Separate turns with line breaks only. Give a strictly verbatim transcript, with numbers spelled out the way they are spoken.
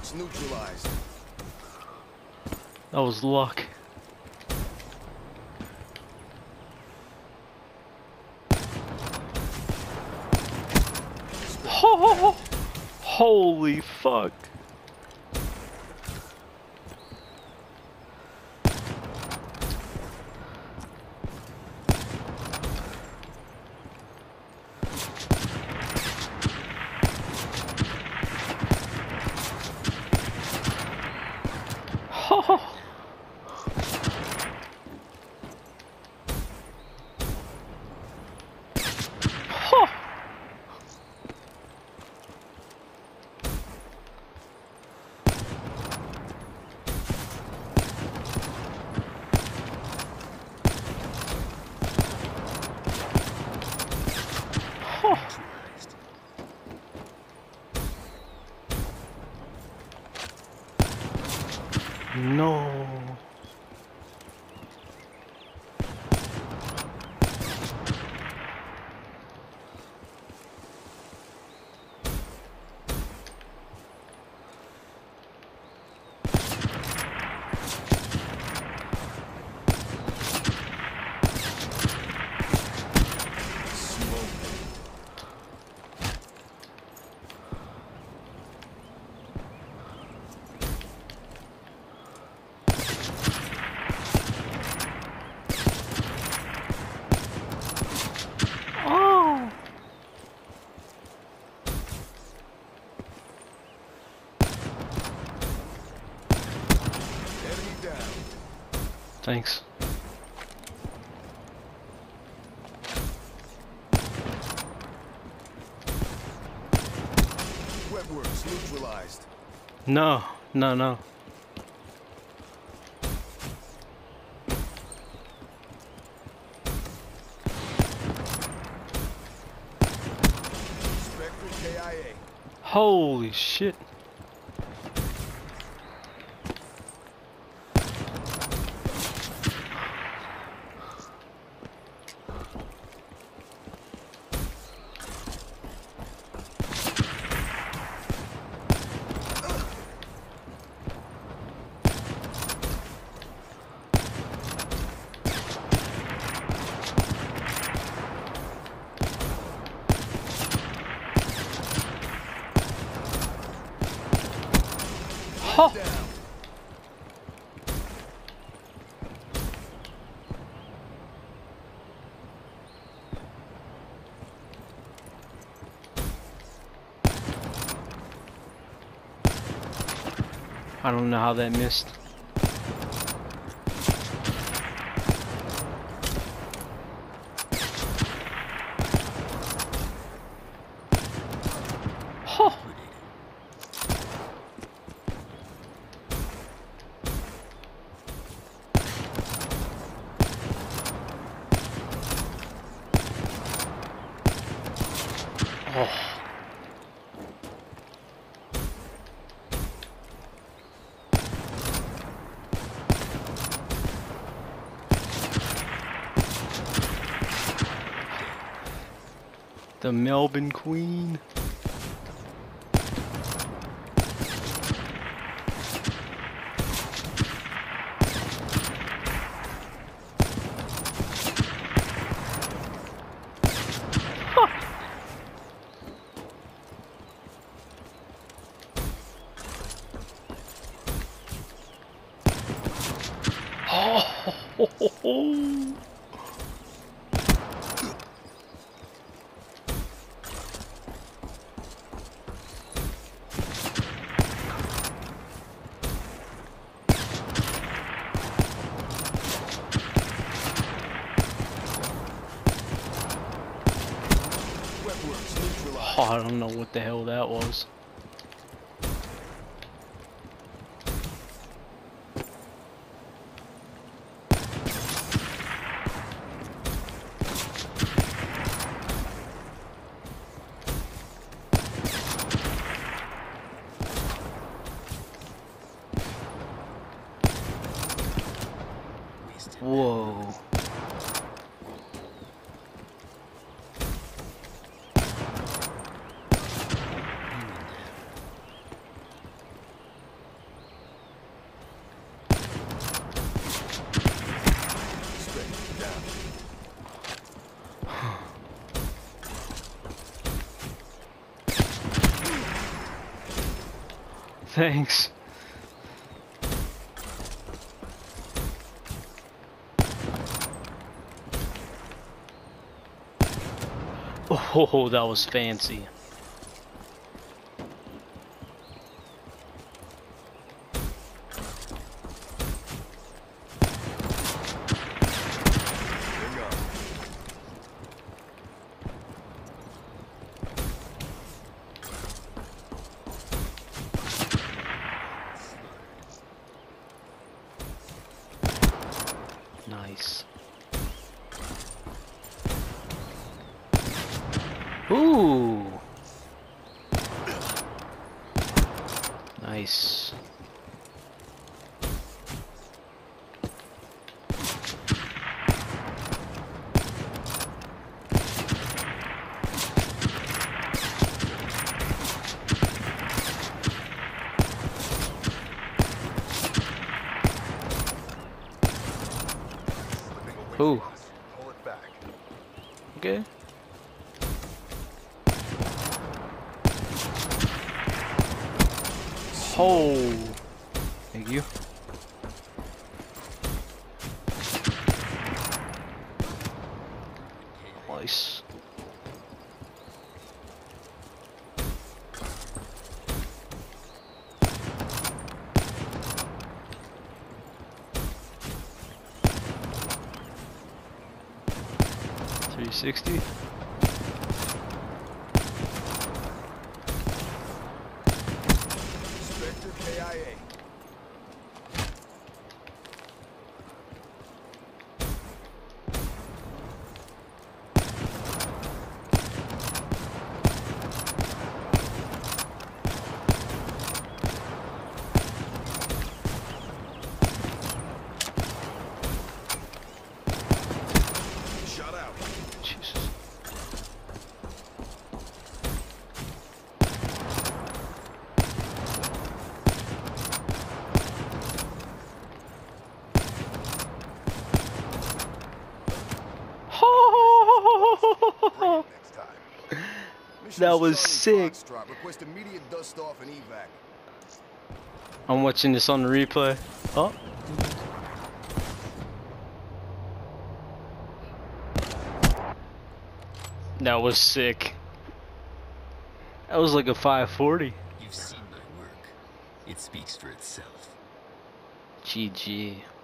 Networks neutralized.
That was luck. Oh, holy fuck. Oh. Oh. No. Oh.
Enemy down.
Thanks.
Webworks neutralized.
No, no, no.
Spectre K I A.
Holy shit. Oh.
Down.
I don't know how that missed. Oh. Oh. The Melbourne Queen. Oh.
Webworks neutralized.
Oh, I don't know what the hell that was. Whoa. Thanks. Oh, that was fancy.
Hang on.
Nice. Ooh. Nice.
Slipping away
Ooh.
from us. Pull it back.
Okay. Oh. Thank you. Nice. three sixty.
Spectre K I A. Shut out.
Jesus.
Next time. Mission
That was
Charlie
sick.
Foxtrot. Request immediate dust off and evac.
I'm watching this on the replay. Oh. That was sick. That was like a five forty.
You've seen my work. It speaks for itself.
G G.